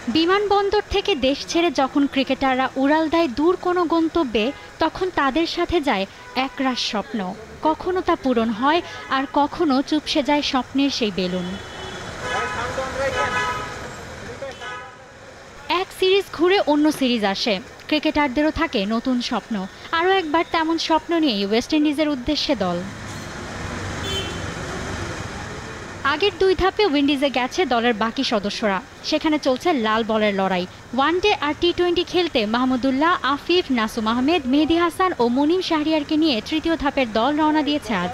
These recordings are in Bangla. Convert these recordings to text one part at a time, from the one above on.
বিমানবন্দর থেকে দেশ ছেড়ে যখন ক্রিকেটাররা উড়াল দেয় দূর কোনো গন্তব্যে, তখন তাদের সাথে যায় একরাশ স্বপ্ন। কখনো তা পূরণ হয়, আর কখনো চুপসে যায় স্বপ্নের সেই বেলুন। এক সিরিজ ঘুরে অন্য সিরিজ আসে, ক্রিকেটারদেরও থাকে নতুন স্বপ্ন। আরও একবার তেমন স্বপ্ন নিয়েই ওয়েস্ট ইন্ডিজের উদ্দেশ্যে দল। আগের 2 ধাপে উইন্ডিজে গেছে দলের বাকি সদস্যরা। সেখানে চলছে লাল বলের লড়াই। ওয়ানডে আর টি-20 খেলতে মাহমুদুল্লাহ, আফিফ, নাসুম আহমেদ, মেহেদী হাসান ও মুনিম শাহরিয়ারকে নিয়ে তৃতীয় ধাপের দল রওনা দিয়েছে আজ।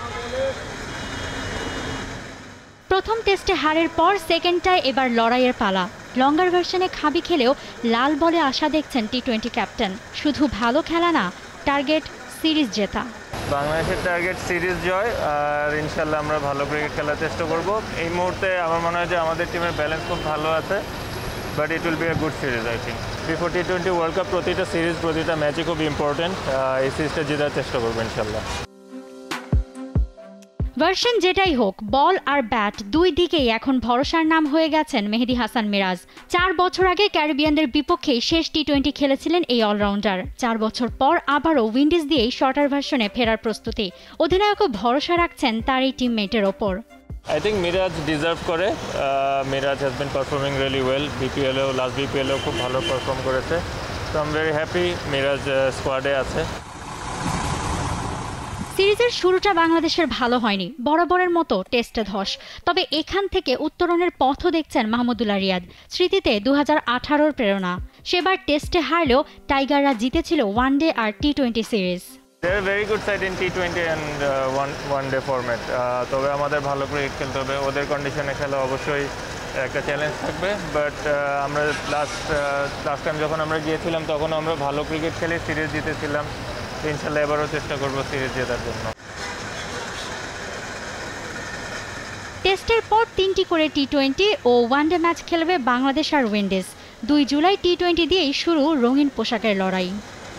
প্রথম টেস্টে হারের পর সেকেন্ডটায় এবার লড়াইয়ের পালা। লঙ্গার ভার্সনে খাবি খেলেও লাল বলে আশা দেখছেন টি-20 ক্যাপ্টেন। শুধু ভালো খেলা না, টার্গেট সিরিজ জেতা। বাংলাদেশের টার্গেট সিরিজ জয়, আর ইনশাল্লাহ আমরা ভালো ক্রিকেট খেলার চেষ্টা করব। এই মুহূর্তে আমার মনে হয় যে আমাদের টিমের ব্যালেন্স খুব ভালো আছে, but it will be a good series I think. Before টি-20 ওয়ার্ল্ড কাপ প্রতিটা সিরিজ, প্রতিটা ম্যাচই খুব ইম্পর্টেন্ট। এই সিরিজটা জেতার চেষ্টা করবো ইনশাল্লাহ। ভার্সন যেটাই হোক, বল আর ব্যাট দুই দিকেই এখন ভরসার নাম হয়ে গেছেন মেহেদী হাসান মিরাজ। 4 বছর আগে ক্যারিবিয়ানদের বিপক্ষেই শেষ টি-20 খেলেছিলেন এই অলরাউন্ডার। 4 বছর পর আবারও উইন্ডিজ দিয়েই শর্টার ভার্সনে ফেরার প্রস্তুতি। অধিনায়কও ভরসা রাখছেন তার এই টিমমেটের ওপর। আই থিঙ্ক মিরাজ ডিজার্ভ করে। Miraz has been performing really well. বিপিএলেও, লাস্ট বিপিএলেও খুব ভালো পারফর্ম করেছে। তো I am very happy Miraz স্কোয়াডে আছে। সিরিজের শুরুটা বাংলাদেশের ভালো হয়নি, বরাবরের মতো টেস্টে ধস। তবে এখান থেকে উত্তরণের পথও দেখছেন মাহমুদুল্লাহ রিয়াদ। স্মৃতিতে 2018'র প্রেরণা। সেবার টেস্টে হারলেও টাইগাররা জিতেছিল ওয়ানডে আর টি-20 series. They are very good side in T20 and one day format. তবে আমাদের ভালো ক্রিকেট খেলতে হবে। ওদের কন্ডিশনে খেলা অবশ্যই একটা চ্যালেঞ্জ থাকবে, বাট আমরা লাস্ট টাইম যখন আমরা গিয়েছিলাম তখন আমরা ভালো ক্রিকেট খেলে সিরিজ জিতেছিলাম। ইনশাল্লাহ এবারও চেষ্টা করবো সিরিজ জেতার জন্য। টেস্টের পর 3টি করে টি-20 ও ওয়ানডে ম্যাচ খেলবে বাংলাদেশ আর উইন্ডিজ। 2 জুলাই টি-20 দিয়েই শুরু রঙিন পোশাকের লড়াই।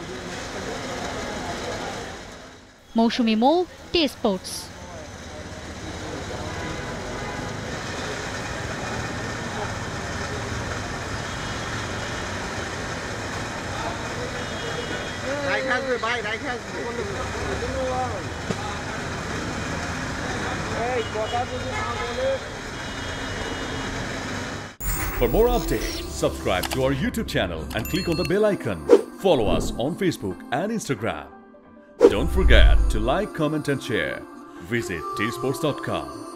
মৌসুমী মৌ, টি-স্পোর্টস। For more updates, subscribe to our YouTube channel and click on the bell icon. Follow us on Facebook and Instagram. Don't forget to like, comment and share. Visit tsports.com.